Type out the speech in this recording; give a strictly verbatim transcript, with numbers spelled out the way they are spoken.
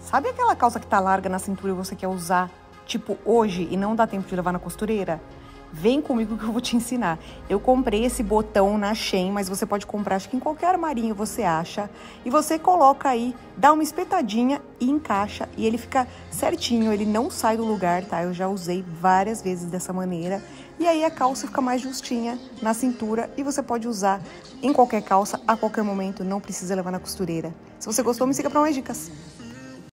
Sabe aquela calça que tá larga na cintura e você quer usar, tipo, hoje e não dá tempo de levar na costureira? Vem comigo que eu vou te ensinar. Eu comprei esse botão na Shein, mas você pode comprar, acho que em qualquer armarinho você acha. E você coloca aí, dá uma espetadinha e encaixa. E ele fica certinho, ele não sai do lugar, tá? Eu já usei várias vezes dessa maneira. E aí a calça fica mais justinha na cintura e você pode usar em qualquer calça, a qualquer momento, não precisa levar na costureira. Se você gostou, me siga para mais dicas.